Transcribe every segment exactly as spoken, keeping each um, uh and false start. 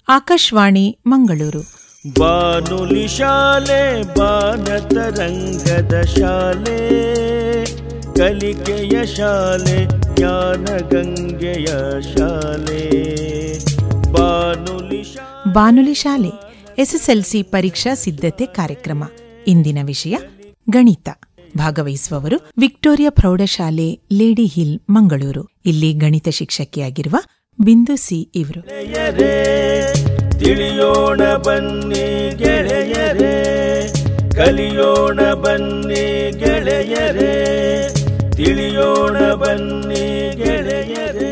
ಆಕಾಶವಾಣಿ ಮಂಗಳೂರು. ಬಾನುಲಿ ಶಾಲೆ ಬಾನತರಂಗದ ಶಾಲೆ, ಕಲಿಕೆಯ ಶಾಲೆ ಜ್ಞಾನ ಗಂಗೆಯ ಶಾಲೆ. ಬಾನುಲಿ ಶಾಲೆ ಬಾನುಲಿ ಶಾಲೆ ಎಸ್ಎಸ್ಎಲ್ಸಿ ಪರೀಕ್ಷಾ ಸಿದ್ಧತೆ ಕಾರ್ಯಕ್ರಮ. ಇಂದಿನ ವಿಷಯ ಗಣಿತ. ಭಾಗವಹಿಸುವವರು ವಿಕ್ಟೋರಿಯಾ ಪ್ರೌಢಶಾಲೆ ಲೇಡಿ ಹಿಲ್ ಮಂಗಳೂರು. ಇಲ್ಲಿ ಗಣಿತ ಶಿಕ್ಷಕಿಯಾಗಿರುವ ಬಿಂದು ಸಿ ಇವರು. ತಿಳಿಯೋಣ ಬನ್ನಿ ಗೆಳೆಯರೇ, ಕಲಿಯೋಣ ಬನ್ನಿ ಗೆಳೆಯರೇ, ತಿಳಿಯೋಣ ಬನ್ನಿ ಗೆಳೆಯರೇ.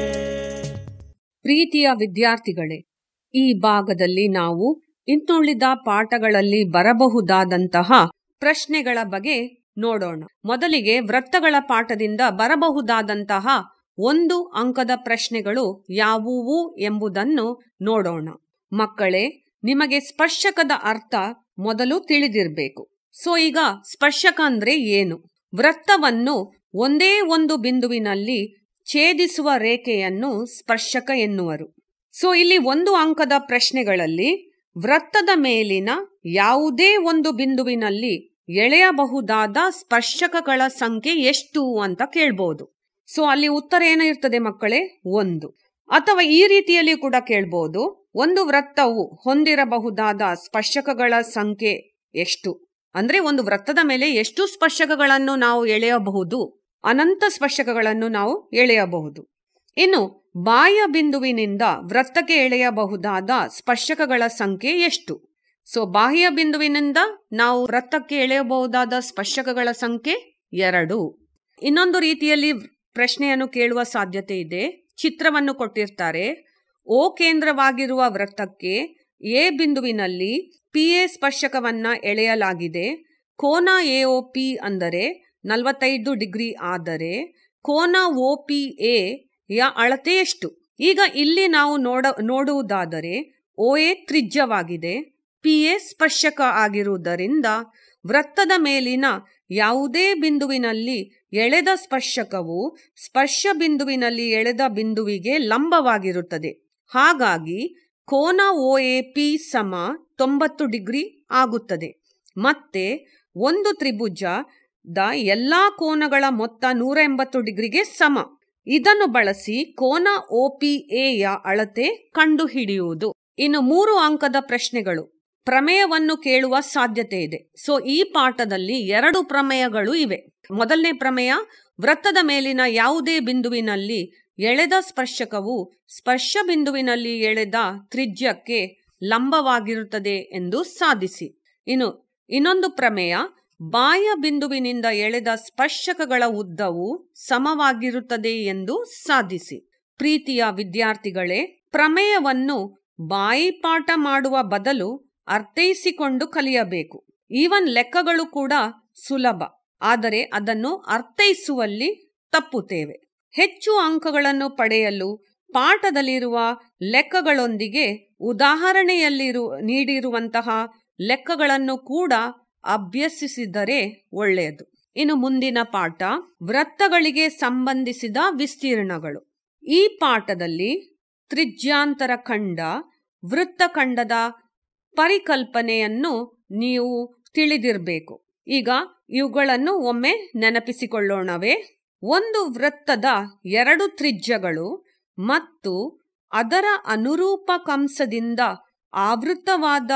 ಪ್ರೀತಿಯ ವಿದ್ಯಾರ್ಥಿಗಳೇ, ಈ ಭಾಗದಲ್ಲಿ ನಾವು ಇನ್ನುಳಿದ ಪಾಠಗಳಲ್ಲಿ ಬರಬಹುದಾದಂತಹ ಪ್ರಶ್ನೆಗಳ ಬಗ್ಗೆ ನೋಡೋಣ. ಮೊದಲಿಗೆ ವೃತ್ತಗಳ ಪಾಠದಿಂದ ಬರಬಹುದಾದಂತಹ ಒಂದು ಅಂಕದ ಪ್ರಶ್ನೆಗಳು ಯಾವುವು ಎಂಬುದನ್ನು ನೋಡೋಣ. ಮಕ್ಕಳೇ, ನಿಮಗೆ ಸ್ಪರ್ಶಕದ ಅರ್ಥ ಮೊದಲು ತಿಳಿದಿರಬೇಕು. ಸೊ ಈಗ ಸ್ಪರ್ಶಕ ಅಂದ್ರೆ ಏನು? ವೃತ್ತವನ್ನು ಒಂದೇ ಒಂದು ಬಿಂದುವಿನಲ್ಲಿ ಛೇದಿಸುವ ರೇಖೆಯನ್ನು ಸ್ಪರ್ಶಕ ಎನ್ನುವರು. ಸೊ ಇಲ್ಲಿ ಒಂದು ಅಂಕದ ಪ್ರಶ್ನೆಗಳಲ್ಲಿ ವೃತ್ತದ ಮೇಲಿನ ಯಾವುದೇ ಒಂದು ಬಿಂದುವಿನಲ್ಲಿ ಎಳೆಯಬಹುದಾದ ಸ್ಪರ್ಶಕಗಳ ಸಂಖ್ಯೆ ಎಷ್ಟು ಅಂತ ಕೇಳ್ಬೋದು. ಸೊ ಅಲ್ಲಿ ಉತ್ತರ ಏನಿರ್ತದೆ ಮಕ್ಕಳೇ? ಒಂದು. ಅಥವಾ ಈ ರೀತಿಯಲ್ಲಿ ಕೂಡ ಕೇಳ್ಬೋದು, ಒಂದು ವೃತ್ತವು ಹೊಂದಿರಬಹುದಾದ ಸ್ಪರ್ಶಕಗಳ ಸಂಖ್ಯೆ ಎಷ್ಟು? ಅಂದ್ರೆ ಒಂದು ವೃತ್ತದ ಮೇಲೆ ಎಷ್ಟು ಸ್ಪರ್ಶಕಗಳನ್ನು ನಾವು ಎಳೆಯಬಹುದು? ಅನಂತ ಸ್ಪರ್ಶಕಗಳನ್ನು ನಾವು ಎಳೆಯಬಹುದು. ಇನ್ನು ಬಾಹ್ಯ ಬಿಂದುವಿನಿಂದ ವೃತ್ತಕ್ಕೆ ಎಳೆಯಬಹುದಾದ ಸ್ಪರ್ಶಕಗಳ ಸಂಖ್ಯೆ ಎಷ್ಟು? ಸೊ ಬಾಹ್ಯ ಬಿಂದುವಿನಿಂದ ನಾವು ವೃತ್ತಕ್ಕೆ ಎಳೆಯಬಹುದಾದ ಸ್ಪರ್ಶಕಗಳ ಸಂಖ್ಯೆ ಎರಡು. ಇನ್ನೊಂದು ರೀತಿಯಲ್ಲಿ ಪ್ರಶ್ನೆಯನ್ನು ಕೇಳುವ ಸಾಧ್ಯತೆ ಇದೆ. ಚಿತ್ರವನ್ನು ಕೊಟ್ಟಿರ್ತಾರೆ. ಓ ಕೇಂದ್ರವಾಗಿರುವ ವೃತ್ತಕ್ಕೆ ಎ ಬಿಂದುವಿನಲ್ಲಿ ಪಿ ಎ ಸ್ಪರ್ಶಕವನ್ನ ಎಳೆಯಲಾಗಿದೆ. ಕೋನ ಎ ಒ ಪಿ ಅಂದರೆ ನಲವತ್ತೈದು ಡಿಗ್ರಿ ಆದರೆ ಕೋನ ಒ ಪಿ ಎ ಯ ಅಳತೆ ಎಷ್ಟು? ಈಗ ಇಲ್ಲಿ ನಾವು ನೋಡ ನೋಡುವುದಾದರೆ ಓ ಎ ತ್ರಿಜ್ಯವಾಗಿದೆ, ಪಿ ಎ ಸ್ಪರ್ಶಕ ಆಗಿರುವುದರಿಂದ ವೃತ್ತದ ಮೇಲಿನ ಯಾವುದೇ ಬಿಂದುವಿನಲ್ಲಿ ಎಳೆದ ಸ್ಪರ್ಶಕವು ಸ್ಪರ್ಶ ಬಿಂದುವಿನಲ್ಲಿ ಎಳೆದ ಬಿಂದುವಿಗೆ ಲಂಬವಾಗಿರುತ್ತದೆ. ಹಾಗಾಗಿ ಕೋನ ಒ ಎ ಪಿ ಸಮ ತೊಂಬತ್ತು ಡಿಗ್ರಿ ಆಗುತ್ತದೆ. ಮತ್ತೆ ಒಂದು ತ್ರಿಭುಜದ ಎಲ್ಲಾ ಕೋನಗಳ ಮೊತ್ತ ನೂರ ಎಂಬತ್ತು ಡಿಗ್ರಿಗೆ ಸಮ. ಇದನ್ನು ಬಳಸಿ ಕೋನ ಒ ಪಿ ಎ ಯ ಅಳತೆ ಕಂಡುಹಿಡಿಯುವುದು. ಇನ್ನು ಮೂರು ಅಂಕದ ಪ್ರಶ್ನೆಗಳು ಪ್ರಮೇಯವನ್ನು ಕೇಳುವ ಸಾಧ್ಯತೆ ಇದೆ. ಸೊ ಈ ಪಾಠದಲ್ಲಿ ಎರಡು ಪ್ರಮೇಯಗಳು ಇವೆ. ಮೊದಲನೇ ಪ್ರಮೇಯ, ವೃತ್ತದ ಮೇಲಿನ ಯಾವುದೇ ಬಿಂದುವಿನಲ್ಲಿ ಎಳೆದ ಸ್ಪರ್ಶಕವು ಸ್ಪರ್ಶ ಬಿಂದುವಿನಲ್ಲಿ ಎಳೆದ ತ್ರಿಜ್ಯಕ್ಕೆ ಲಂಬವಾಗಿರುತ್ತದೆ ಎಂದು ಸಾಧಿಸಿ. ಇನ್ನು ಇನ್ನೊಂದು ಪ್ರಮೇಯ, ಬಾಹ್ಯ ಬಿಂದುವಿನಿಂದ ಎಳೆದ ಸ್ಪರ್ಶಕಗಳ ಉದ್ದವು ಸಮವಾಗಿರುತ್ತದೆ ಎಂದು ಸಾಧಿಸಿ. ಪ್ರೀತಿಯ ವಿದ್ಯಾರ್ಥಿಗಳೇ, ಪ್ರಮೇಯವನ್ನು ಬಾಯಿಪಾಠ ಮಾಡುವ ಬದಲು ಅರ್ಥೈಸಿಕೊಂಡು ಕಲಿಯಬೇಕು. ಈವನ್ ಲೆಕ್ಕಗಳು ಕೂಡ ಸುಲಭ, ಆದರೆ ಅದನ್ನು ಅರ್ಥೈಸುವಲ್ಲಿ ತಪ್ಪುತ್ತೇವೆ. ಹೆಚ್ಚು ಅಂಕಗಳನ್ನು ಪಡೆಯಲು ಪಾಠದಲ್ಲಿರುವ ಲೆಕ್ಕಗಳೊಂದಿಗೆ ಉದಾಹರಣೆಯಲ್ಲಿರು ನೀಡಿರುವಂತಹ ಲೆಕ್ಕಗಳನ್ನು ಕೂಡ ಅಭ್ಯಸಿಸಿದರೆ ಒಳ್ಳೆಯದು. ಇನ್ನು ಮುಂದಿನ ಪಾಠ, ವೃತ್ತಗಳಿಗೆ ಸಂಬಂಧಿಸಿದ ವಿಸ್ತೀರ್ಣಗಳು. ಈ ಪಾಠದಲ್ಲಿ ತ್ರಿಜ್ಯಾಂತರ ಖಂಡ, ವೃತ್ತಖಂಡದ ಪರಿಕಲ್ಪನೆಯನ್ನು ನೀವು ತಿಳಿದಿರಬೇಕು. ಈಗ ಇವುಗಳನ್ನು ಒಮ್ಮೆ ನೆನಪಿಸಿಕೊಳ್ಳೋಣವೇ? ಒಂದು ವೃತ್ತದ ಎರಡು ತ್ರಿಜ್ಯಗಳು ಮತ್ತು ಅದರ ಅನುರೂಪ ಕಂಸದಿಂದ ಆವೃತವಾದ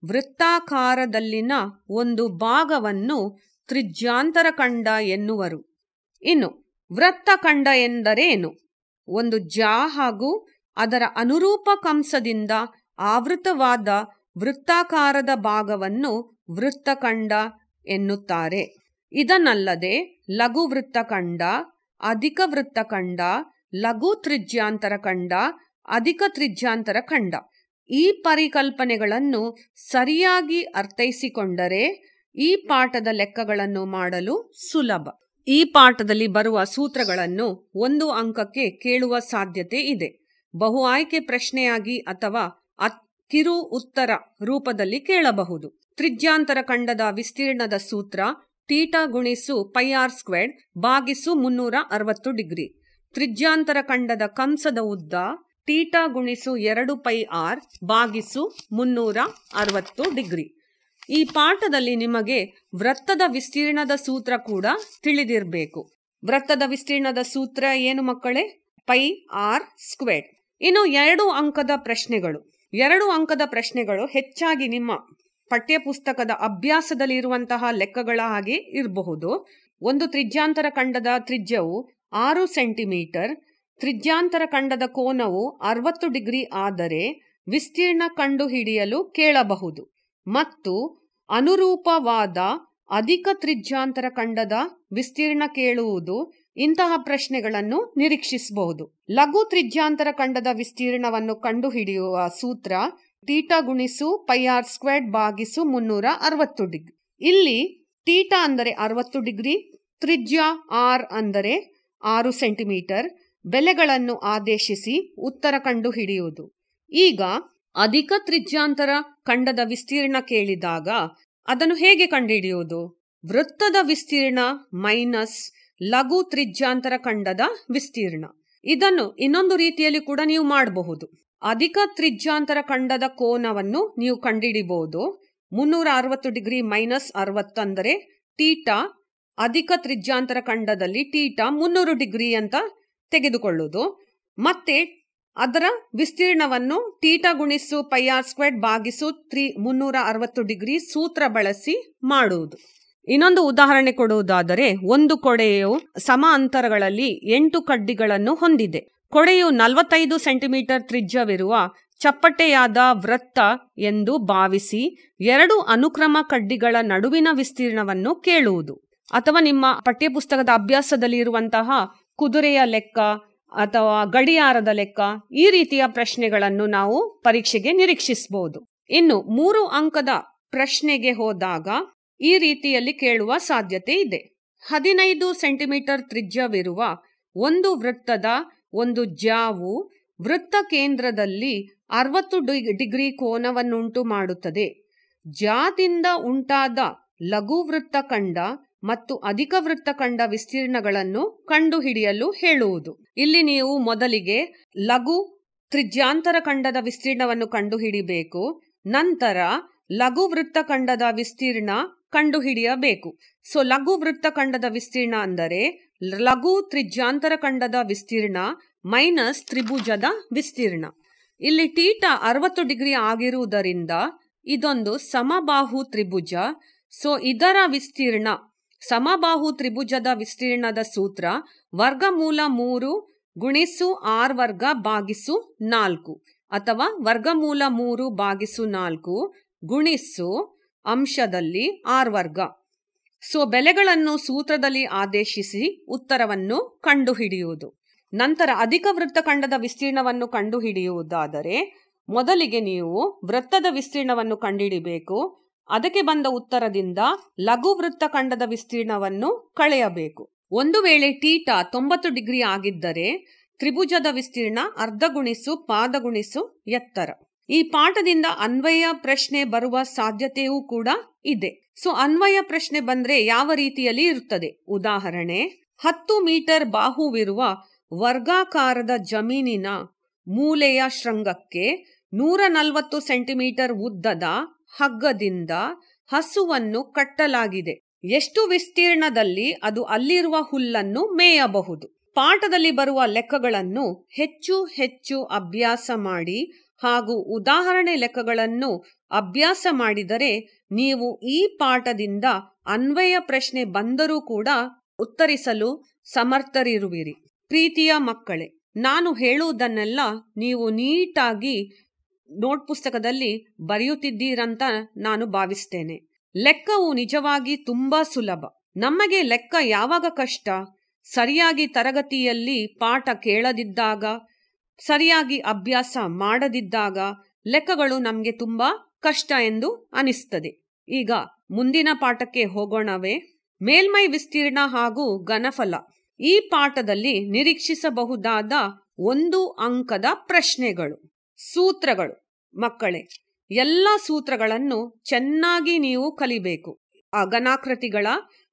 ವೃತ್ತಾಕಾರದಲ್ಲಿನ ಒಂದು ಭಾಗವನ್ನು ತ್ರಿಜ್ಯಾಂತರ ಖಂಡ ಎನ್ನುವರು. ಇನ್ನು ವೃತ್ತಖಂಡ ಎಂದರೇನು? ಒಂದು ಜಾ ಹಾಗೂ ಅದರ ಅನುರೂಪ ಕಂಸದಿಂದ ಆವೃತವಾದ ವೃತ್ತಾಕಾರದ ಭಾಗವನ್ನು ವೃತ್ತಖಂಡ ಎನ್ನುತ್ತಾರೆ. ಇದನ್ನಲ್ಲದೆ ಲಘು ವೃತ್ತಖಂಡ, ಅಧಿಕ ವೃತ್ತಖಂಡ, ಲಘು ತ್ರಿಜ್ಯಾಂತರ ಖಂಡ, ಅಧಿಕ ತ್ರಿಜ್ಯಾಂತರ ಖಂಡ, ಈ ಪರಿಕಲ್ಪನೆಗಳನ್ನು ಸರಿಯಾಗಿ ಅರ್ಥೈಸಿಕೊಂಡರೆ ಈ ಪಾಠದ ಲೆಕ್ಕಗಳನ್ನು ಮಾಡಲು ಸುಲಭ. ಈ ಪಾಠದಲ್ಲಿ ಬರುವ ಸೂತ್ರಗಳನ್ನು ಒಂದು ಅಂಕಕ್ಕೆ ಕೇಳುವ ಸಾಧ್ಯತೆ ಇದೆ. ಬಹು ಆಯ್ಕೆ ಪ್ರಶ್ನೆಯಾಗಿ ಅಥವಾ ಕಿರು ಉತ್ತರ ರೂಪದಲ್ಲಿ ಕೇಳಬಹುದು. ತ್ರಿಜ್ಯಾಂತರ ಖಂಡದ ವಿಸ್ತೀರ್ಣದ ಸೂತ್ರ ಟೀಟಾ ಗುಣಿಸು ಪೈ ಆರ್ ಸ್ಕ್ವೇರ್ಡ್ ಭಾಗಿಸು ಮುನ್ನೂರ ಅರವತ್ತು ಡಿಗ್ರಿ. ತ್ರಿಜ್ಯಾಂತರ ಖಂಡದ ಕಂಸದ ಉದ್ದ ತೀಟಾ ಗುಣಿಸು ಎರಡು ಪೈ ಆರ್ ಭಾಗಿಸು ಮುನ್ನೂರ ಅರವತ್ತು ಡಿಗ್ರಿ. ಈ ಪಾಠದಲ್ಲಿ ನಿಮಗೆ ವೃತ್ತದ ವಿಸ್ತೀರ್ಣದ ಸೂತ್ರ ಕೂಡ ತಿಳಿದಿರಬೇಕು. ವೃತ್ತದ ವಿಸ್ತೀರ್ಣದ ಸೂತ್ರ ಏನು ಮಕ್ಕಳೇ? Pi r square. ಇನ್ನು ಎರಡು ಅಂಕದ ಪ್ರಶ್ನೆಗಳು. ಎರಡು ಅಂಕದ ಪ್ರಶ್ನೆಗಳು ಹೆಚ್ಚಾಗಿ ನಿಮ್ಮ ಪಠ್ಯ ಪುಸ್ತಕದ ಅಭ್ಯಾಸದಲ್ಲಿ ಇರುವಂತಹ ಲೆಕ್ಕಗಳ ಹಾಗೆ ಇರಬಹುದು. ಒಂದು ತ್ರಿಜ್ಯಾಂತರ ಖಂಡದ ತ್ರಿಜ್ಯವು ಆರು ಸೆಂಟಿಮೀಟರ್, ತ್ರಿಜ್ಯಾಂತರ ಖಂಡದ ಕೋನವು ಅರವತ್ತು ಡಿಗ್ರಿ ಆದರೆ ವಿಸ್ತೀರ್ಣ ಕಂಡುಹಿಡಿಯಲು ಕೇಳಬಹುದು ಮತ್ತು ಅನುರೂಪವಾದ ಅಧಿಕ ತ್ರಿಜ್ಯಾಂತರ ಖಂಡದ ವಿಸ್ತೀರ್ಣ ಕೇಳುವುದು. ಇಂತಹ ಪ್ರಶ್ನೆಗಳನ್ನು ನಿರೀಕ್ಷಿಸಬಹುದು. ಲಘು ತ್ರಿಜ್ಯಾಂತರ ಖಂಡದ ವಿಸ್ತೀರ್ಣವನ್ನು ಕಂಡುಹಿಡಿಯುವ ಸೂತ್ರ ತೀಟಾ ಗುಣಿಸು ಪೈ ಆರ್ ಸ್ಕ್ವೇರ್ ಭಾಗಿಸು ಮುನ್ನೂರ ಅರವತ್ತು ಡಿಗ್ರಿ. ಇಲ್ಲಿ ತೀಟಾ ಅಂದರೆ ಅರವತ್ತು ಡಿಗ್ರಿ, ತ್ರಿಜ್ಯ ಆರ್ ಅಂದರೆ ಆರು ಸೆಂಟಿಮೀಟರ್. ಬೆಲೆಗಳನ್ನು ಆದೇಶಿಸಿ ಉತ್ತರ ಕಂಡುಹಿಡಿಯುವುದು. ಈಗ ಅಧಿಕ ತ್ರಿಜ್ಯಾಂತರ ಖಂಡದ ವಿಸ್ತೀರ್ಣ ಕೇಳಿದಾಗ ಅದನ್ನು ಹೇಗೆ ಕಂಡುಹಿಡಿಯುವುದು? ವೃತ್ತದ ವಿಸ್ತೀರ್ಣ ಮೈನಸ್ ಲಘು ತ್ರಿಜ್ಯಾಂತರ ಖಂಡದ ವಿಸ್ತೀರ್ಣ. ಇದನ್ನು ಇನ್ನೊಂದು ರೀತಿಯಲ್ಲಿ ಕೂಡ ನೀವು ಮಾಡಬಹುದು. ಅಧಿಕ ತ್ರಿಜ್ಯಾಂತರ ಖಂಡದ ಕೋನವನ್ನು ನೀವು ಕಂಡುಹಿಡಿಬಹುದು. ಮುನ್ನೂರ ಅರವತ್ತು ಡಿಗ್ರಿ ಮೈನಸ್ ಅರವತ್ತು ಅಂದರೆ ಟೀಟಾ. ಅಧಿಕ ತ್ರಿಜ್ಯಾಂತರ ಖಂಡದಲ್ಲಿ ಟೀಟಾ ಮುನ್ನೂರು ಡಿಗ್ರಿ ಅಂತ ತೆಗೆದುಕೊಳ್ಳುವುದು. ಮತ್ತೆ ಅದರ ವಿಸ್ತೀರ್ಣವನ್ನು ಟೀಟಾ ಗುಣಿಸು ಪೈ ಆರ್ ಸ್ಕ್ವೇರ್ ಭಾಗಿಸು ತ್ರಿ ಮುನ್ನೂರ ಅರವತ್ತು ಡಿಗ್ರಿ ಸೂತ್ರ ಬಳಸಿ ಮಾಡುವುದು. ಇನ್ನೊಂದು ಉದಾಹರಣೆ ಕೊಡುವುದಾದರೆ, ಒಂದು ಕೊಡೆಯು ಸಮ ಅಂತರಗಳಲ್ಲಿ ಎಂಟು ಕಡ್ಡಿಗಳನ್ನು ಹೊಂದಿದೆ. ಕೊಡೆಯು ನಲವತ್ತೈದು ಸೆಂಟಿಮೀಟರ್ ತ್ರಿಜ್ಯವಿರುವ ಚಪ್ಪಟೆಯಾದ ವೃತ್ತ ಎಂದು ಭಾವಿಸಿ ಎರಡು ಅನುಕ್ರಮ ಕಡ್ಡಿಗಳ ನಡುವಿನ ವಿಸ್ತೀರ್ಣವನ್ನು ಕೇಳುವುದು. ಅಥವಾ ನಿಮ್ಮ ಪಠ್ಯಪುಸ್ತಕದ ಅಭ್ಯಾಸದಲ್ಲಿ ಇರುವಂತಹ ಕುದುರೆಯ ಲೆಕ್ಕ ಅಥವಾ ಗಡಿಯಾರದ ಲೆಕ್ಕ, ಈ ರೀತಿಯ ಪ್ರಶ್ನೆಗಳನ್ನು ನಾವು ಪರೀಕ್ಷೆಗೆ ನಿರೀಕ್ಷಿಸಬಹುದು. ಇನ್ನು ಮೂರು ಅಂಕದ ಪ್ರಶ್ನೆಗೆ ಹೋದಾಗ ಈ ರೀತಿಯಲ್ಲಿ ಕೇಳುವ ಸಾಧ್ಯತೆ ಇದೆ. ಹದಿನೈದು ಸೆಂಟಿಮೀಟರ್ ತ್ರಿಜ್ಯವಿರುವ ಒಂದು ವೃತ್ತದ ಒಂದು ಜಾವು ವೃತ್ತ ಕೇಂದ್ರದಲ್ಲಿ ಅರವತ್ತು ಡಿಗ್ರಿ ಕೋನವನ್ನುಂಟು ಮಾಡುತ್ತದೆ. ಜಾದಿಂದ ಉಂಟಾದ ಲಘು ವೃತ್ತಖಂಡ ಮತ್ತು ಅಧಿಕ ವೃತ್ತಖಂಡ ವಿಸ್ತೀರ್ಣಗಳನ್ನು ಕಂಡುಹಿಡಿಯಲು ಹೇಳುವುದು. ಇಲ್ಲಿ ನೀವು ಮೊದಲಿಗೆ ಲಘು ತ್ರಿಜ್ಯಾಂತರ ಖಂಡದ ವಿಸ್ತೀರ್ಣವನ್ನು ಕಂಡುಹಿಡಿಬೇಕು. ನಂತರ ಲಘು ವೃತ್ತಖಂಡದ ವಿಸ್ತೀರ್ಣ ಕಂಡುಹಿಡಿಯಬೇಕು. ಸೊ ಲಘು ವೃತ್ತಖಂಡದ ವಿಸ್ತೀರ್ಣ ಅಂದರೆ ಲಘು ತ್ರಿಜ್ಯಾಂತರ ಖಂಡದ ವಿಸ್ತೀರ್ಣ ಮೈನಸ್ ತ್ರಿಭುಜದ ವಿಸ್ತೀರ್ಣ. ಇಲ್ಲಿ ಟೀಟಾ ಅರವತ್ತು ಡಿಗ್ರಿ ಆಗಿರುವುದರಿಂದ ಇದೊಂದು ಸಮಬಾಹು ತ್ರಿಭುಜ. ಸೊ ಇದರ ವಿಸ್ತೀರ್ಣ, ಸಮಬಾಹು ತ್ರಿಭುಜದ ವಿಸ್ತೀರ್ಣದ ಸೂತ್ರ ವರ್ಗಮೂಲ ಮೂರು ಗುಣಿಸು ಆರ್ ವರ್ಗ ಭಾಗಿಸು ನಾಲ್ಕು ಅಥವಾ ವರ್ಗಮೂಲ ಮೂರು ಭಾಗಿಸು ನಾಲ್ಕು ಗುಣಿಸು ಅಂಶದಲ್ಲಿ ಆರ್ ವರ್ಗ. ಸೊ ಬೆಲೆಗಳನ್ನು ಸೂತ್ರದಲ್ಲಿ ಆದೇಶಿಸಿ ಉತ್ತರವನ್ನು ಕಂಡುಹಿಡಿಯುವುದು. ನಂತರ ಅಧಿಕ ವೃತ್ತಖಂಡದ ವಿಸ್ತೀರ್ಣವನ್ನು ಕಂಡುಹಿಡಿಯುವುದಾದರೆ ಮೊದಲಿಗೆ ನೀವು ವೃತ್ತದ ವಿಸ್ತೀರ್ಣವನ್ನು ಕಂಡುಹಿಡಿಯಬೇಕು. ಅದಕ್ಕೆ ಬಂದ ಉತ್ತರದಿಂದ ಲಘು ವೃತ್ತಖಂಡದ ವಿಸ್ತೀರ್ಣವನ್ನು ಕಳೆಯಬೇಕು. ಒಂದು ವೇಳೆ ಟೀಟಾ ತೊಂಬತ್ತು ಡಿಗ್ರಿ ಆಗಿದ್ದರೆ ತ್ರಿಭುಜದ ವಿಸ್ತೀರ್ಣ ಅರ್ಧ ಗುಣಿಸು ಪಾದ ಗುಣಿಸು ಎತ್ತರ. ಈ ಪಾಠದಿಂದ ಅನ್ವಯ ಪ್ರಶ್ನೆ ಬರುವ ಸಾಧ್ಯತೆಯೂ ಕೂಡ ಇದೆ. ಸೊ ಅನ್ವಯ ಪ್ರಶ್ನೆ ಬಂದ್ರೆ ಯಾವ ರೀತಿಯಲ್ಲಿ ಇರುತ್ತದೆ? ಉದಾಹರಣೆ, ಹತ್ತು ಮೀಟರ್ ಬಾಹುವಿರುವ ವರ್ಗಾಕಾರದ ಜಮೀನಿನ ಮೂಲೆಯ ಶೃಂಗಕ್ಕೆ ನೂರ ನಲವತ್ತು ಸೆಂಟಿಮೀಟರ್ ಉದ್ದದ ಹಗ್ಗದಿಂದ ಹಸುವನ್ನು ಕಟ್ಟಲಾಗಿದೆ. ಎಷ್ಟು ವಿಸ್ತೀರ್ಣದಲ್ಲಿ ಅದು ಅಲ್ಲಿರುವ ಹುಲ್ಲನ್ನು ಮೇಯಬಹುದು? ಪಾಠದಲ್ಲಿ ಬರುವ ಲೆಕ್ಕಗಳನ್ನು ಹೆಚ್ಚು ಹೆಚ್ಚು ಅಭ್ಯಾಸ ಮಾಡಿ ಹಾಗೂ ಉದಾಹರಣೆ ಲೆಕ್ಕಗಳನ್ನು ಅಭ್ಯಾಸ ಮಾಡಿದರೆ ನೀವು ಈ ಪಾಠದಿಂದ ಅನ್ವಯ ಪ್ರಶ್ನೆ ಬಂದರೂ ಕೂಡ ಉತ್ತರಿಸಲು ಸಮರ್ಥರಿರುವಿರಿ. ಪ್ರೀತಿಯ ಮಕ್ಕಳೇ, ನಾನು ಹೇಳುವುದನ್ನೆಲ್ಲ ನೀವು ನೀಟಾಗಿ ನೋಟ್ ಪುಸ್ತಕದಲ್ಲಿ ಬರೆಯುತ್ತಿದ್ದೀರಂತ ನಾನು ಭಾವಿಸ್ತೇನೆ. ಲೆಕ್ಕವು ನಿಜವಾಗಿ ತುಂಬಾ ಸುಲಭ. ನಮಗೆ ಲೆಕ್ಕ ಯಾವಾಗ ಕಷ್ಟ? ಸರಿಯಾಗಿ ತರಗತಿಯಲ್ಲಿ ಪಾಠ ಕೇಳದಿದ್ದಾಗ, ಸರಿಯಾಗಿ ಅಭ್ಯಾಸ ಮಾಡದಿದ್ದಾಗ ಲೆಕ್ಕಗಳು ನಮಗೆ ತುಂಬಾ ಕಷ್ಟ ಎಂದು ಅನಿಸ್ತದೆ. ಈಗ ಮುಂದಿನ ಪಾಠಕ್ಕೆ ಹೋಗೋಣವೇ? ಮೇಲ್ಮೈ ವಿಸ್ತೀರ್ಣ ಹಾಗೂ ಘನಫಲ. ಈ ಪಾಠದಲ್ಲಿ ನಿರೀಕ್ಷಿಸಬಹುದಾದ ಒಂದು ಅಂಕದ ಪ್ರಶ್ನೆಗಳು. ಸೂತ್ರಗಳು ಮಕ್ಕಳೇ, ಎಲ್ಲ ಸೂತ್ರಗಳನ್ನು ಚೆನ್ನಾಗಿ ನೀವು ಕಲಿಬೇಕು. ಆ ಘನಾಕೃತಿಗಳ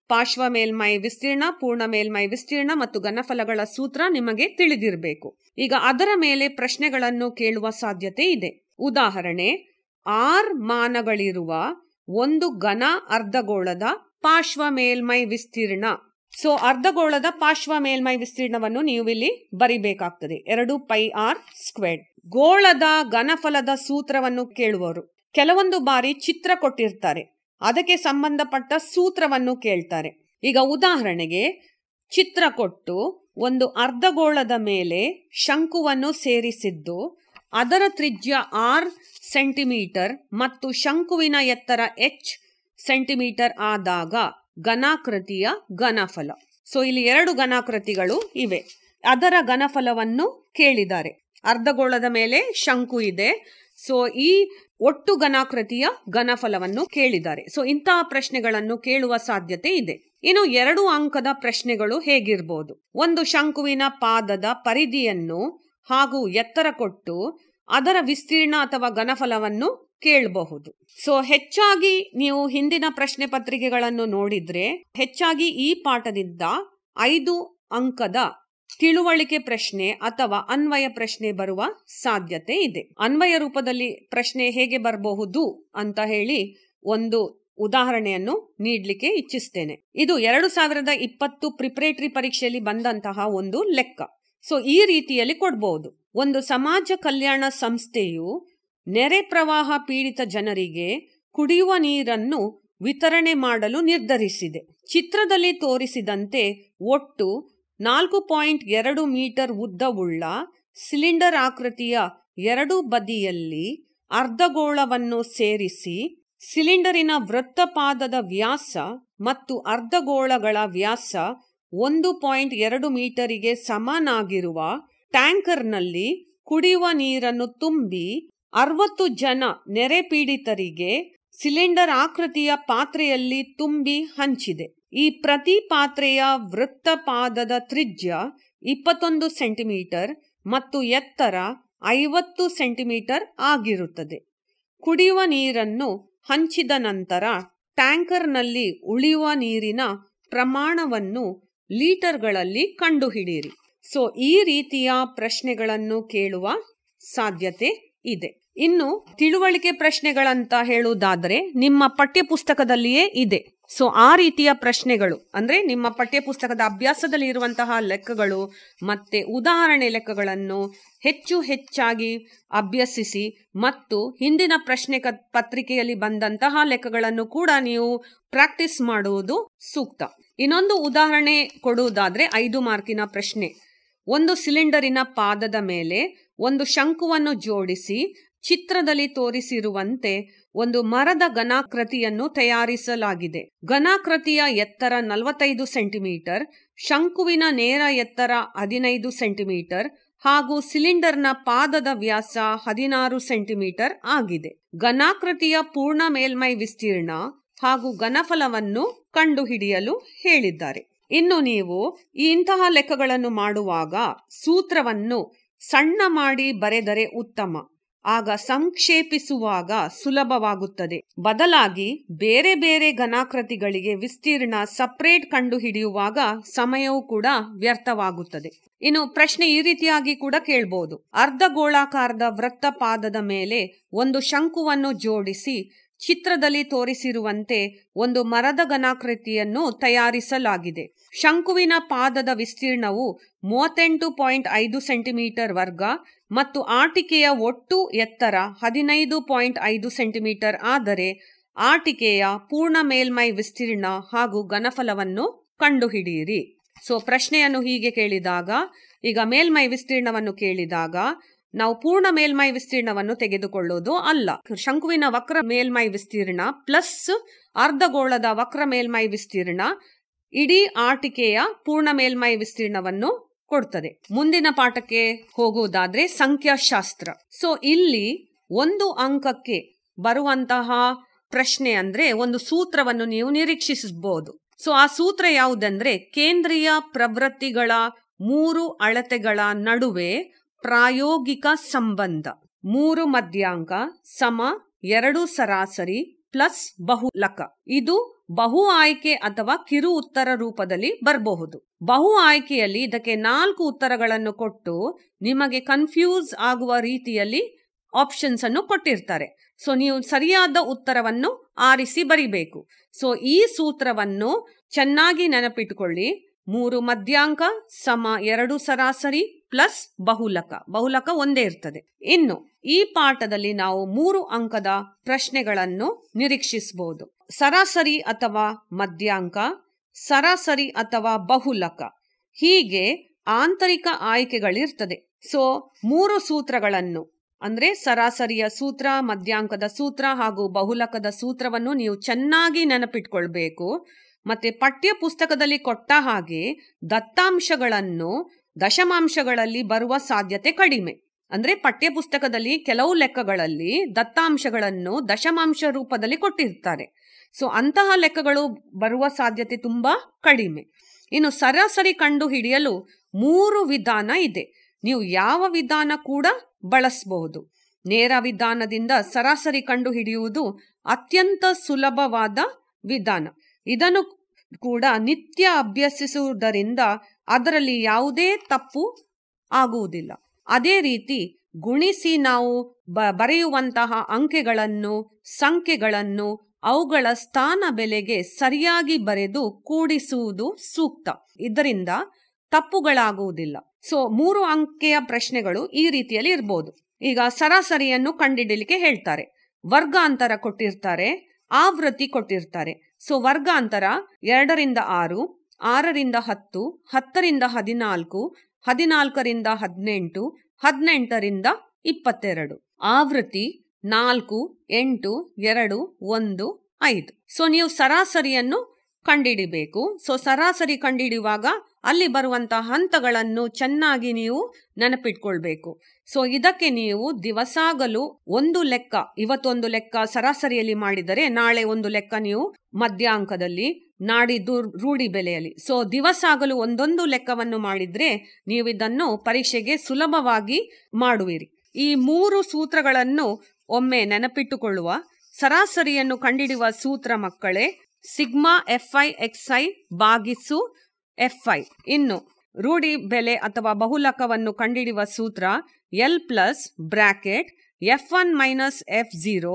ಪಾರ್ಶ್ವ ಮೇಲ್ಮೈ ವಿಸ್ತೀರ್ಣ, ಪೂರ್ಣ ಮೇಲ್ಮೈ ವಿಸ್ತೀರ್ಣ ಮತ್ತು ಘನಫಲಗಳ ಸೂತ್ರ ನಿಮಗೆ ತಿಳಿದಿರಬೇಕು. ಈಗ ಅದರ ಮೇಲೆ ಪ್ರಶ್ನೆಗಳನ್ನು ಕೇಳುವ ಸಾಧ್ಯತೆ ಇದೆ. ಉದಾಹರಣೆ, ಆರ್ ಮಾನಗಳಿರುವ ಒಂದು ಘನ ಅರ್ಧಗೋಳದ ಪಾರ್ಶ್ವ ಮೇಲ್ಮೈ ವಿಸ್ತೀರ್ಣ. ಸೊ ಅರ್ಧಗೋಳದ ಪಾರ್ಶ್ವ ಮೇಲ್ಮೈ ವಿಸ್ತೀರ್ಣವನ್ನು ನೀವು ಇಲ್ಲಿ ಬರಿಬೇಕಾಗ್ತದೆ, ಎರಡು ಪೈ ಆರ್ ಸ್ಕ್ವೇರ್. ಗೋಳದ ಘನಫಲದ ಸೂತ್ರವನ್ನು ಕೇಳುವವರು ಕೆಲವೊಂದು ಬಾರಿ ಚಿತ್ರ ಕೊಟ್ಟಿರ್ತಾರೆ, ಅದಕ್ಕೆ ಸಂಬಂಧಪಟ್ಟ ಸೂತ್ರವನ್ನು ಕೇಳ್ತಾರೆ. ಈಗ ಉದಾಹರಣೆಗೆ ಚಿತ್ರ ಕೊಟ್ಟು ಒಂದು ಅರ್ಧಗೋಳದ ಮೇಲೆ ಶಂಕುವನ್ನು ಸೇರಿಸಿದ್ದು ಅದರ ತ್ರಿಜ್ಯ ಆರ್ ಸೆಂಟಿಮೀಟರ್ ಮತ್ತು ಶಂಕುವಿನ ಎತ್ತರ ಎಚ್ ಸೆಂಟಿಮೀಟರ್ ಆದಾಗ ಘನಾಕೃತಿಯ ಘನಫಲ. ಸೊ ಇಲ್ಲಿ ಎರಡು ಘನಾಕೃತಿಗಳು ಇವೆ, ಅದರ ಘನಫಲವನ್ನು ಕೇಳಿದ್ದಾರೆ. ಅರ್ಧಗೋಳದ ಮೇಲೆ ಶಂಕು ಇದೆ, ಸೊ ಈ ಒಟ್ಟು ಘನಾಕೃತಿಯ ಘನಫಲವನ್ನು ಕೇಳಿದ್ದಾರೆ. ಸೊ ಇಂತಹ ಪ್ರಶ್ನೆಗಳನ್ನು ಕೇಳುವ ಸಾಧ್ಯತೆ ಇದೆ. ಇನ್ನು ಎರಡು ಅಂಕದ ಪ್ರಶ್ನೆಗಳು ಹೇಗಿರ್ಬೋದು? ಒಂದು ಶಂಕುವಿನ ಪಾದದ ಪರಿಧಿಯನ್ನು ಹಾಗೂ ಎತ್ತರ ಕೊಟ್ಟು ಅದರ ವಿಸ್ತೀರ್ಣ ಅಥವಾ ಘನಫಲವನ್ನು ಕೇಳಬಹುದು. ಸೊ ಹೆಚ್ಚಾಗಿ ನೀವು ಹಿಂದಿನ ಪ್ರಶ್ನೆ ಪತ್ರಿಕೆಗಳನ್ನು ನೋಡಿದ್ರೆ ಹೆಚ್ಚಾಗಿ ಈ ಪಾಠದಿಂದ ಐದು ಅಂಕದ ತಿಳುವಳಿಕೆ ಪ್ರಶ್ನೆ ಅಥವಾ ಅನ್ವಯ ಪ್ರಶ್ನೆ ಬರುವ ಸಾಧ್ಯತೆ ಇದೆ. ಅನ್ವಯ ರೂಪದಲ್ಲಿ ಪ್ರಶ್ನೆ ಹೇಗೆ ಬರಬಹುದು ಅಂತ ಹೇಳಿ ಒಂದು ಉದಾಹರಣೆಯನ್ನು ನೀಡಲಿಕ್ಕೆ ಇಚ್ಛಿಸ್ತೇನೆ. ಇದು ಎರಡು ಸಾವಿರದ ಇಪ್ಪತ್ತು ಪ್ರಿಪರೇಟರಿ ಪರೀಕ್ಷೆಯಲ್ಲಿ ಬಂದಂತಹ ಒಂದು ಲೆಕ್ಕ. ಸೊ ಈ ರೀತಿಯಲ್ಲಿ ಕೊಡಬಹುದು. ಒಂದು ಸಮಾಜ ಕಲ್ಯಾಣ ಸಂಸ್ಥೆಯು ನೆರೆ ಪ್ರವಾಹ ಪೀಡಿತ ಜನರಿಗೆ ಕುಡಿಯುವ ನೀರನ್ನು ವಿತರಣೆ ಮಾಡಲು ನಿರ್ಧರಿಸಿದೆ. ಚಿತ್ರದಲ್ಲಿ ತೋರಿಸಿದಂತೆ ಒಟ್ಟು ನಾಲ್ಕು ಪಾಯಿಂಟ್ ಎರಡು ಮೀಟರ್ ಉದ್ದವುಳ್ಳ ಸಿಲಿಂಡರ್ ಆಕೃತಿಯ ಎರಡು ಬದಿಯಲ್ಲಿ ಅರ್ಧಗೋಳವನ್ನು ಸೇರಿಸಿ ಸಿಲಿಂಡರಿನ ವೃತ್ತಪಾದದ ವ್ಯಾಸ ಮತ್ತು ಅರ್ಧಗೋಳಗಳ ವ್ಯಾಸ ಒಂದು ಪಾಯಿಂಟ್ ಎರಡು ಮೀಟರಿಗೆ ಸಮನಾಗಿರುವ ಟ್ಯಾಂಕರ್ನಲ್ಲಿ ಕುಡಿಯುವ ನೀರನ್ನು ತುಂಬಿ ಅರವತ್ತು ಜನ ನೆರೆ ಪೀಡಿತರಿಗೆ ಸಿಲಿಂಡರ್ ಆಕೃತಿಯ ಪಾತ್ರೆಯಲ್ಲಿ ತುಂಬಿ ಹಂಚಿದೆ. ಈ ಪ್ರತಿ ಪಾತ್ರೆಯ ವೃತ್ತಪಾದದ ತ್ರಿಜ್ಯ ಇಪ್ಪತ್ತೊಂದು ಸೆಂಟಿಮೀಟರ್ ಮತ್ತು ಎತ್ತರ ಐವತ್ತು ಸೆಂಟಿಮೀಟರ್ ಆಗಿರುತ್ತದೆ. ಕುಡಿಯುವ ನೀರನ್ನು ಹಂಚಿದ ನಂತರ ಟ್ಯಾಂಕರ್ನಲ್ಲಿ ಉಳಿಯುವ ನೀರಿನ ಪ್ರಮಾಣವನ್ನು ಲೀಟರ್ಗಳಲ್ಲಿ ಕಂಡುಹಿಡಿಯಿರಿ. ಸೊ ಈ ರೀತಿಯ ಪ್ರಶ್ನೆಗಳನ್ನು ಕೇಳುವ ಸಾಧ್ಯತೆ ಇದೆ. ಇನ್ನು ತಿಳುವಳಿಕೆ ಪ್ರಶ್ನೆಗಳಂತ ಹೇಳುವುದಾದರೆ ನಿಮ್ಮ ಪಠ್ಯ ಪುಸ್ತಕದಲ್ಲಿಯೇ ಇದೆ. ಸೊ ಆ ರೀತಿಯ ಪ್ರಶ್ನೆಗಳು ಅಂದ್ರೆ ನಿಮ್ಮ ಪಠ್ಯ ಪುಸ್ತಕದ ಅಭ್ಯಾಸದಲ್ಲಿ ಇರುವಂತಹ ಲೆಕ್ಕಗಳು ಮತ್ತೆ ಉದಾಹರಣೆ ಲೆಕ್ಕಗಳನ್ನು ಹೆಚ್ಚು ಹೆಚ್ಚಾಗಿ ಅಭ್ಯಸಿಸಿ ಮತ್ತು ಹಿಂದಿನ ಪ್ರಶ್ನೆ ಪತ್ರಿಕೆಯಲ್ಲಿ ಬಂದಂತಹ ಲೆಕ್ಕಗಳನ್ನು ಕೂಡ ನೀವು ಪ್ರಾಕ್ಟೀಸ್ ಮಾಡುವುದು ಸೂಕ್ತ. ಇನ್ನೊಂದು ಉದಾಹರಣೆ ಕೊಡುವುದಾದ್ರೆ ಐದು ಮಾರ್ಕಿನ ಪ್ರಶ್ನೆ. ಒಂದು ಸಿಲಿಂಡರಿನ ಪಾದದ ಮೇಲೆ ಒಂದು ಶಂಕುವನ್ನು ಜೋಡಿಸಿ ಚಿತ್ರದಲ್ಲಿ ತೋರಿಸಿರುವಂತೆ ಒಂದು ಮರದ ಘನಾಕೃತಿಯನ್ನು ತಯಾರಿಸಲಾಗಿದೆ. ಘನಾಕೃತಿಯ ಎತ್ತರ ನಲವತ್ತೈದು ಸೆಂಟಿಮೀಟರ್, ಶಂಕುವಿನ ನೇರ ಎತ್ತರ ಹದಿನೈದು ಸೆಂಟಿಮೀಟರ್ ಹಾಗೂ ಸಿಲಿಂಡರ್ನ ಪಾದದ ವ್ಯಾಸ ಹದಿನಾರು ಸೆಂಟಿಮೀಟರ್ ಆಗಿದೆ. ಘನಾಕೃತಿಯ ಪೂರ್ಣ ಮೇಲ್ಮೈ ವಿಸ್ತೀರ್ಣ ಹಾಗೂ ಘನಫಲವನ್ನು ಕಂಡುಹಿಡಿಯಲು ಹೇಳಿದ್ದಾರೆ. ಇನ್ನು ನೀವು ಇಂತಹ ಲೆಕ್ಕಗಳನ್ನು ಮಾಡುವಾಗ ಸೂತ್ರವನ್ನು ಸಣ್ಣ ಮಾಡಿ ಬರೆದರೆ ಉತ್ತಮ. ಆಗ ಸಂಕ್ಷೇಪಿಸುವಾಗ ಸುಲಭವಾಗುತ್ತದೆ. ಬದಲಾಗಿ ಬೇರೆ ಬೇರೆ ಘನಾಕೃತಿಗಳಿಗೆ ವಿಸ್ತೀರ್ಣ ಸಪರೇಟ್ ಕಂಡು ಹಿಡಿಯುವಾಗ ಸಮಯವೂ ಕೂಡ ವ್ಯರ್ಥವಾಗುತ್ತದೆ. ಇನ್ನು ಪ್ರಶ್ನೆ ಈ ರೀತಿಯಾಗಿ ಕೂಡ ಕೇಳಬಹುದು. ಅರ್ಧಗೋಳಾಕಾರದ ವೃತ್ತಪಾದದ ಮೇಲೆ ಒಂದು ಶಂಕುವನ್ನು ಜೋಡಿಸಿ ಚಿತ್ರದಲ್ಲಿ ತೋರಿಸಿರುವಂತೆ ಒಂದು ಮರದ ಘನಾಕೃತಿಯನ್ನು ತಯಾರಿಸಲಾಗಿದೆ. ಶಂಕುವಿನ ಪಾದದ ವಿಸ್ತೀರ್ಣವು ಮೂವತ್ತೆಂಟು ಪಾಯಿಂಟ್ ಐದು ಸೆಂಟಿಮೀಟರ್ ವರ್ಗ ಮತ್ತು ಆಟಿಕೆಯ ಒಟ್ಟು ಎತ್ತರ ಹದಿನೈದು ಪಾಯಿಂಟ್ ಐದು ಸೆಂಟಿಮೀಟರ್ ಆದರೆ ಆಟಿಕೆಯ ಪೂರ್ಣ ಮೇಲ್ಮೈ ವಿಸ್ತೀರ್ಣ ಹಾಗೂ ಘನಫಲವನ್ನು ಕಂಡುಹಿಡಿಯಿರಿ. ಸೊ ಪ್ರಶ್ನೆಯನ್ನು ಹೀಗೆ ಕೇಳಿದಾಗ, ಈಗ ಮೇಲ್ಮೈ ವಿಸ್ತೀರ್ಣವನ್ನು ಕೇಳಿದಾಗ ನಾವು ಪೂರ್ಣ ಮೇಲ್ಮೈ ವಿಸ್ತೀರ್ಣವನ್ನು ತೆಗೆದುಕೊಳ್ಳೋದು ಅಲ್ಲ. ಶಂಕುವಿನ ವಕ್ರ ಮೇಲ್ಮೈ ವಿಸ್ತೀರ್ಣ ಪ್ಲಸ್ ಅರ್ಧಗೋಳದ ವಕ್ರ ಮೇಲ್ಮೈ ವಿಸ್ತೀರ್ಣ ಇಡೀ ಆಟಿಕೆಯ ಪೂರ್ಣ ಮೇಲ್ಮೈ ವಿಸ್ತೀರ್ಣವನ್ನು ಕೊಡ್ತದೆ. ಮುಂದಿನ ಪಾಠಕ್ಕೆ ಹೋಗುವುದಾದ್ರೆ ಸಂಖ್ಯಾಶಾಸ್ತ್ರ. ಸೊ ಇಲ್ಲಿ ಒಂದು ಅಂಕಕ್ಕೆ ಬರುವಂತಹ ಪ್ರಶ್ನೆ ಅಂದ್ರೆ ಒಂದು ಸೂತ್ರವನ್ನು ನೀವು ನಿರೀಕ್ಷಿಸಬಹುದು. ಸೊ ಆ ಸೂತ್ರ ಯಾವುದಂದ್ರೆ ಕೇಂದ್ರೀಯ ಪ್ರವೃತ್ತಿಗಳ ಮೂರು ಅಳತೆಗಳ ನಡುವೆ ಪ್ರಾಯೋಗಿಕ ಸಂಬಂಧ ಮೂರು ಮಧ್ಯಾಂಕ ಸಮ ಎರಡು ಸರಾಸರಿ ಪ್ಲಸ್ ಬಹುಲಕ. ಇದು ಬಹು ಆಯ್ಕೆ ಅಥವಾ ಕಿರು ಉತ್ತರ ರೂಪದಲ್ಲಿ ಬರಬಹುದು. ಬಹು ಆಯ್ಕೆಯಲ್ಲಿ ಇದಕ್ಕೆ ನಾಲ್ಕು ಉತ್ತರಗಳನ್ನು ಕೊಟ್ಟು ನಿಮಗೆ ಕನ್ಫ್ಯೂಸ್ ಆಗುವ ರೀತಿಯಲ್ಲಿ ಆಪ್ಷನ್ಸ್ ಅನ್ನು ಕೊಟ್ಟಿರ್ತಾರೆ. ಸೊ ನೀವು ಸರಿಯಾದ ಉತ್ತರವನ್ನು ಆರಿಸಿ ಬರಿಬೇಕು. ಸೊ ಈ ಸೂತ್ರವನ್ನು ಚೆನ್ನಾಗಿ ನೆನಪಿಟ್ಟುಕೊಳ್ಳಿ. ಮೂರು ಮಧ್ಯಾಂಕ ಸಮ ಎರಡು ಸರಾಸರಿ ಪ್ಲಸ್ ಬಹುಲಕ. ಬಹುಲಕ ಒಂದೇ ಇರ್ತದೆ. ಇನ್ನು ಈ ಪಾಠದಲ್ಲಿ ನಾವು ಮೂರು ಅಂಕದ ಪ್ರಶ್ನೆಗಳನ್ನು ನಿರೀಕ್ಷಿಸಬಹುದು. ಸರಾಸರಿ ಅಥವಾ ಮಧ್ಯಾಂಕ, ಸರಾಸರಿ ಅಥವಾ ಬಹುಲಕ, ಹೀಗೆ ಆಂತರಿಕ ಆಯ್ಕೆಗಳಿರ್ತದೆ. ಸೊ ಮೂರು ಸೂತ್ರಗಳನ್ನು ಅಂದ್ರೆ ಸರಾಸರಿಯ ಸೂತ್ರ, ಮಧ್ಯಾಂಕದ ಸೂತ್ರ ಹಾಗೂ ಬಹುಲಕದ ಸೂತ್ರವನ್ನು ನೀವು ಚೆನ್ನಾಗಿ ನೆನಪಿಟ್ಕೊಳ್ಬೇಕು. ಮತ್ತೆ ಪಠ್ಯ ಪುಸ್ತಕದಲ್ಲಿ ಕೊಟ್ಟ ಹಾಗೆ ದತ್ತಾಂಶಗಳನ್ನು ದಶಮಾಂಶಗಳಲ್ಲಿ ಬರುವ ಸಾಧ್ಯತೆ ಕಡಿಮೆ. ಅಂದ್ರೆ ಪಠ್ಯ ಪುಸ್ತಕದಲ್ಲಿ ಕೆಲವು ಲೆಕ್ಕಗಳಲ್ಲಿ ದತ್ತಾಂಶಗಳನ್ನು ದಶಮಾಂಶ ರೂಪದಲ್ಲಿ ಕೊಟ್ಟಿರ್ತಾರೆ. ಸೊ ಅಂತಹ ಲೆಕ್ಕಗಳು ಬರುವ ಸಾಧ್ಯತೆ ತುಂಬಾ ಕಡಿಮೆ. ಇನ್ನು ಸರಾಸರಿ ಕಂಡು ಹಿಡಿಯಲು ಮೂರು ವಿಧಾನ ಇದೆ. ನೀವು ಯಾವ ವಿಧಾನ ಕೂಡ ಬಳಸಬಹುದು. ನೇರ ವಿಧಾನದಿಂದ ಸರಾಸರಿ ಕಂಡು ಹಿಡಿಯುವುದು ಅತ್ಯಂತ ಸುಲಭವಾದ ವಿಧಾನ. ಇದನ್ನು ಕೂಡ ನಿತ್ಯ ಅಭ್ಯಸಿಸುವುದರಿಂದ ಅದರಲ್ಲಿ ಯಾವುದೇ ತಪ್ಪು ಆಗುವುದಿಲ್ಲ. ಅದೇ ರೀತಿ ಗುಣಿಸಿ ನಾವು ಬ ಬರೆಯುವಂತಹ ಅಂಕೆಗಳನ್ನು, ಸಂಖ್ಯೆಗಳನ್ನು ಅವುಗಳ ಸ್ಥಾನ ಬೆಲೆಗೆ ಸರಿಯಾಗಿ ಬರೆದು ಕೂಡಿಸುವುದು ಸೂಕ್ತ. ಇದರಿಂದ ತಪ್ಪುಗಳಾಗುವುದಿಲ್ಲ. ಸೊ ಮೂರು ಅಂಕೆಯ ಪ್ರಶ್ನೆಗಳು ಈ ರೀತಿಯಲ್ಲಿ ಇರ್ಬೋದು. ಈಗ ಸರಾಸರಿಯನ್ನು ಕಂಡುಹಿಡಿಯಲಿಕ್ಕೆ ಹೇಳ್ತಾರೆ, ವರ್ಗಾಂತರ ಕೊಟ್ಟಿರ್ತಾರೆ, ಆವೃತ್ತಿ ಕೊಟ್ಟಿರ್ತಾರೆ. ಸೊ ವರ್ಗಾಂತರ ಎರಡರಿಂದ ಆರು, ಆರರಿಂದ ಹತ್ತು, ಹತ್ತರಿಂದ ಹದಿನಾಲ್ಕು, ಹದಿನಾಲ್ಕರಿಂದ ಹದಿನೆಂಟು, ಹದಿನೆಂಟರಿಂದ ಇಪ್ಪತ್ತೆರಡು. ಆವೃತ್ತಿ ನಾಲ್ಕು, ಎಂಟು, ಎರಡು, ಒಂದು, ಐದು. ಸೊ ನೀವು ಸರಾಸರಿಯನ್ನು ಕಂಡುಹಿಡಿಬೇಕು. ಸೊ ಸರಾಸರಿ ಕಂಡುಹಿಡಿಯುವಾಗ ಅಲ್ಲಿ ಬರುವಂತಹ ಹಂತಗಳನ್ನು ಚೆನ್ನಾಗಿ ನೀವು ನೆನಪಿಟ್ಕೊಳ್ಬೇಕು. ಸೊ ಇದಕ್ಕೆ ನೀವು ದಿವಸಾಗಲು ಒಂದು ಲೆಕ್ಕ, ಇವತ್ತೊಂದು ಲೆಕ್ಕ ಸರಾಸರಿಯಲ್ಲಿ ಮಾಡಿದರೆ ನಾಳೆ ಒಂದು ಲೆಕ್ಕ ನೀವು ಮಧ್ಯಾಂಕದಲ್ಲಿ, ನಾಡಿದ್ದು ರೂಢಿ ಬೆಲೆಯಲ್ಲಿ. ಸೊ ದಿವಸಾಗಲು ಒಂದೊಂದು ಲೆಕ್ಕವನ್ನು ಮಾಡಿದ್ರೆ ನೀವು ಇದನ್ನು ಪರೀಕ್ಷೆಗೆ ಸುಲಭವಾಗಿ ಮಾಡುವಿರಿ. ಈ ಮೂರು ಸೂತ್ರಗಳನ್ನು ಒಮ್ಮೆ ನೆನಪಿಟ್ಟುಕೊಳ್ಳುವ. ಸರಾಸರಿಯನ್ನು ಕಂಡುಹಿಡಿಯುವ ಸೂತ್ರ ಮಕ್ಕಳೇ sigma f i x i ಬಾಗಿಸು ಎಫ್ ಐ. ಇನ್ನು ರೂಢಿ ಬೆಲೆ ಅಥವಾ ಬಹುಲಕವನ್ನು ಕಂಡುಹಿಡಿಯುವ ಸೂತ್ರ L plus bracket f one minus f zero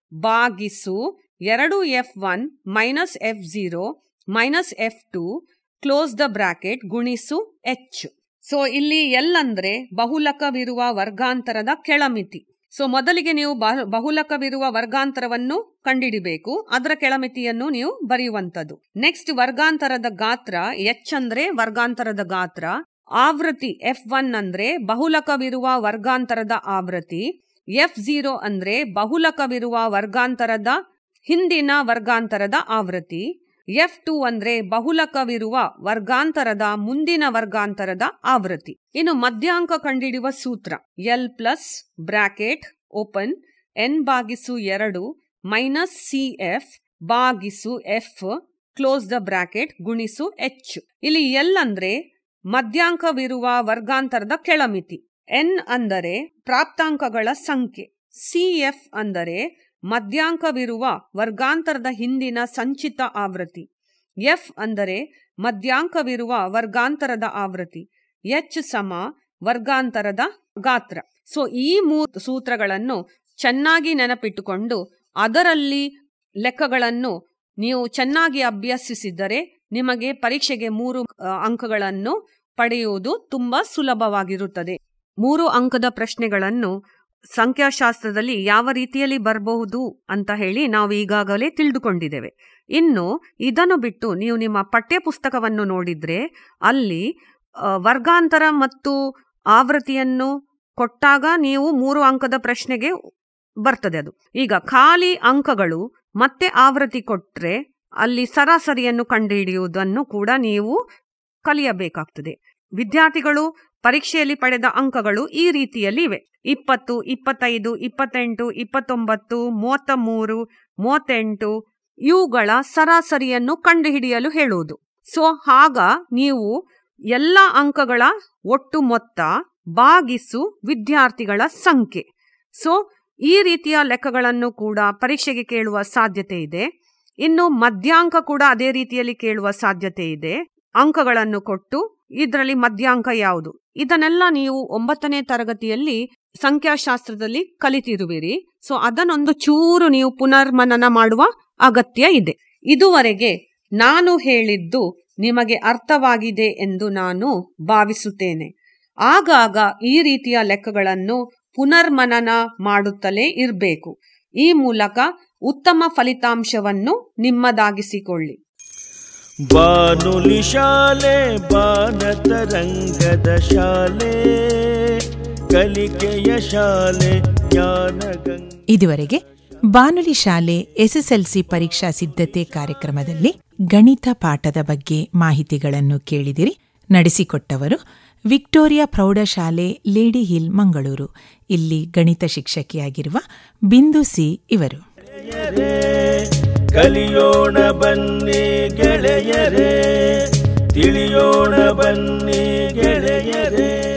ಬಾಗಿಸು ಎರಡು f one minus f zero minus f two close the bracket ಗುಣಿಸು ಎಚ್. ಸೊ ಇಲ್ಲಿ ಎಲ್ ಅಂದ್ರೆ ಬಹುಲಕವಿರುವ ವರ್ಗಾಂತರದ ಕೆಳಮಿತಿ. ಸೊ ಮೊದಲಿಗೆ ನೀವು ಬಹುಲಕವಿರುವ ವರ್ಗಾಂತರವನ್ನು ಕಂಡುಹಿಡಿಬೇಕು. ಅದರ ಕೆಳಮಿತಿಯನ್ನು ನೀವು ಬರೆಯುವಂತದ್ದು. ನೆಕ್ಸ್ಟ್ ವರ್ಗಾಂತರದ ಗಾತ್ರ ಎಚ್ ಅಂದ್ರೆ ವರ್ಗಾಂತರದ ಗಾತ್ರ. ಆವೃತ್ತಿ ಎಫ್ ಒನ್ ಅಂದ್ರೆ ಬಹುಲಕವಿರುವ ವರ್ಗಾಂತರದ ಆವೃತ್ತಿ. ಎಫ್ ಝೀರೋ ಅಂದ್ರೆ ಬಹುಲಕವಿರುವ ವರ್ಗಾಂತರದ ಹಿಂದಿನ ವರ್ಗಾಂತರದ ಆವೃತ್ತಿ. ಎಫ್ ಟು ಅಂದ್ರೆ ಬಹುಲಕವಿರುವ ವರ್ಗಾಂತರದ ಮುಂದಿನ ವರ್ಗಾಂತರದ ಆವೃತ್ತಿ. ಇನ್ನು ಮಧ್ಯಾಂಕ ಕಂಡುಹಿಡಿಯುವ ಸೂತ್ರ L plus bracket open n ಬಾಗಿಸು ಎರಡು ಮೈನಸ್ ಸಿ ಎಫ್ ಬಾಗಿಸು ಎಫ್ ಕ್ಲೋಸ್ ದ ಬ್ರಾಕೆಟ್ ಗುಣಿಸು ಎಚ್. ಇಲ್ಲಿ ಎಲ್ ಅಂದ್ರೆ ಮಧ್ಯಾಂಕವಿರುವ ವರ್ಗಾಂತರದ ಕೆಳಮಿತಿ. ಎನ್ ಅಂದರೆ ಪ್ರಾಪ್ತಾಂಕಗಳ ಸಂಖ್ಯೆ. ಸಿ ಎಫ್ ಅಂದರೆ ಮಧ್ಯಾಂಕವಿರುವ ವರ್ಗಾಂತರದ ಹಿಂದಿನ ಸಂಚಿತ ಆವೃತ್ತಿ. ಎಫ್ ಅಂದರೆ ಮಧ್ಯಾಂಕವಿರುವ ವರ್ಗಾಂತರದ ಆವೃತ್ತಿ. ಎಚ್ ಸಮ ವರ್ಗಾಂತರದ ಗಾತ್ರ. ಸೊ ಈ ಮೂರು ಸೂತ್ರಗಳನ್ನು ಚೆನ್ನಾಗಿ ನೆನಪಿಟ್ಟುಕೊಂಡು ಅದರಲ್ಲಿ ಲೆಕ್ಕಗಳನ್ನು ನೀವು ಚೆನ್ನಾಗಿ ಅಭ್ಯಸಿಸಿದರೆ ನಿಮಗೆ ಪರೀಕ್ಷೆಗೆ ಮೂರು ಅಂಕಗಳನ್ನು ಪಡೆಯುವುದು ತುಂಬಾ ಸುಲಭವಾಗಿರುತ್ತದೆ. ಮೂರು ಅಂಕದ ಪ್ರಶ್ನೆಗಳನ್ನು ಸಂಖ್ಯಾಶಾಸ್ತ್ರದಲ್ಲಿ ಯಾವ ರೀತಿಯಲ್ಲಿ ಬರಬಹುದು ಅಂತ ಹೇಳಿ ನಾವು ಈಗಾಗಲೇ ತಿಳಿದುಕೊಂಡಿದ್ದೇವೆ. ಇನ್ನು ಇದನ್ನು ಬಿಟ್ಟು ನೀವು ನಿಮ್ಮ ಪಠ್ಯ ಪುಸ್ತಕವನ್ನು ನೋಡಿದ್ರೆ ಅಲ್ಲಿ ವರ್ಗಾಂತರ ಮತ್ತು ಆವೃತ್ತಿಯನ್ನು ಕೊಟ್ಟಾಗ ನೀವು ಮೂರು ಅಂಕದ ಪ್ರಶ್ನೆಗೆ ಬರ್ತದೆ ಅದು. ಈಗ ಖಾಲಿ ಅಂಕಗಳು ಮತ್ತೆ ಆವೃತ್ತಿ ಕೊಟ್ರೆ ಅಲ್ಲಿ ಸರಾಸರಿಯನ್ನು ಕಂಡುಹಿಡಿಯುವುದನ್ನು ಕೂಡ ನೀವು ಕಲಿಯಬೇಕಾಗ್ತದೆ. ವಿದ್ಯಾರ್ಥಿಗಳು ಪರೀಕ್ಷೆಯಲ್ಲಿ ಪಡೆದ ಅಂಕಗಳು ಈ ರೀತಿಯಲ್ಲಿ ಇವೆ: ಇಪ್ಪತ್ತು, ಇಪ್ಪತ್ತೈದು, ಇಪ್ಪತ್ತೆಂಟು, ಇಪ್ಪತ್ತೊಂಬತ್ತು, ಮೂವತ್ತ ಮೂರು, ಮೂವತ್ತೆಂಟು. ಇವುಗಳ ಸರಾಸರಿಯನ್ನು ಕಂಡುಹಿಡಿಯಲು ಹೇಳುವುದು. ಸೊ ಆಗ ನೀವು ಎಲ್ಲ ಅಂಕಗಳ ಒಟ್ಟು ಮೊತ್ತ ಬಾಗಿಸು ವಿದ್ಯಾರ್ಥಿಗಳ ಸಂಖ್ಯೆ. ಸೊ ಈ ರೀತಿಯ ಲೆಕ್ಕಗಳನ್ನು ಕೂಡ ಪರೀಕ್ಷೆಗೆ ಕೇಳುವ ಸಾಧ್ಯತೆ ಇದೆ. ಇನ್ನು ಮಧ್ಯಾಂಕ ಕೂಡ ಅದೇ ರೀತಿಯಲ್ಲಿ ಕೇಳುವ ಸಾಧ್ಯತೆ ಇದೆ. ಅಂಕಗಳನ್ನು ಕೊಟ್ಟು ಇದರಲ್ಲಿ ಮಧ್ಯಾಂಕ ಯಾವುದು, ಇದನ್ನೆಲ್ಲ ನೀವು ಒಂಬತ್ತನೇ ತರಗತಿಯಲ್ಲಿ ಸಂಖ್ಯಾಶಾಸ್ತ್ರದಲ್ಲಿ ಕಲಿತಿರುವಿರಿ. ಸೊ ಅದನ್ನೊಂದು ಚೂರು ನೀವು ಪುನರ್ಮನನ ಮಾಡುವ ಅಗತ್ಯ ಇದೆ. ಇದುವರೆಗೆ ನಾನು ಹೇಳಿದ್ದು ನಿಮಗೆ ಅರ್ಥವಾಗಿದೆ ಎಂದು ನಾನು ಭಾವಿಸುತ್ತೇನೆ. ಆಗಾಗ ಈ ರೀತಿಯ ಲೆಕ್ಕಗಳನ್ನು ಪುನರ್ಮನನ ಮಾಡುತ್ತಲೇ ಇರಬೇಕು. ಈ ಮೂಲಕ ಉತ್ತಮ ಫಲಿತಾಂಶವನ್ನು ನಿಮ್ಮದಾಗಿಸಿಕೊಳ್ಳಿ. ಬಾನುಲಿ ಶಾಲೆ ಬಾನತರಂಗದ ಶಾಲೆ, ಕಲಿಕೆಯ ಶಾಲೆ ಜ್ಞಾನಗಂಗೆ. ಇದುವರೆಗೆ ಬಾನುಲಿ ಶಾಲೆ ಎಸ್ಎಸ್ಎಲ್ಸಿ ಪರೀಕ್ಷಾ ಸಿದ್ಧತೆ ಕಾರ್ಯಕ್ರಮದಲ್ಲಿ ಗಣಿತ ಪಾಠದ ಬಗ್ಗೆ ಮಾಹಿತಿಗಳನ್ನು ಕೇಳಿದಿರಿ. ನಡೆಸಿಕೊಟ್ಟವರು ವಿಕ್ಟೋರಿಯಾ ಪ್ರೌಢಶಾಲೆ ಲೇಡಿ ಹಿಲ್ ಮಂಗಳೂರು. ಇಲ್ಲಿ ಗಣಿತ ಶಿಕ್ಷಕಿಯಾಗಿರುವ ಬಿಂದು ಸಿ ಇವರು. ಕಲಿಯೋಣ ಬನ್ನಿ ಗೆಳೆಯರೇ, ತಿಳಿಯೋಣ ಬನ್ನಿ ಗೆಳೆಯರೇ.